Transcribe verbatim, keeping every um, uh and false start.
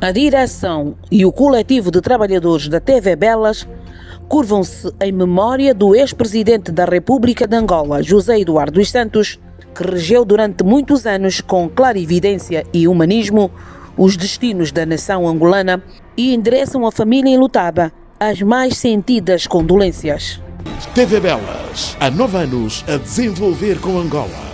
A direção e o coletivo de trabalhadores da T V Belas curvam-se em memória do ex-presidente da República de Angola, José Eduardo dos Santos, que regeu durante muitos anos com clarividência e humanismo os destinos da nação angolana e endereçam à família enlutada as mais sentidas condolências. T V Belas, há nove anos a desenvolver com Angola.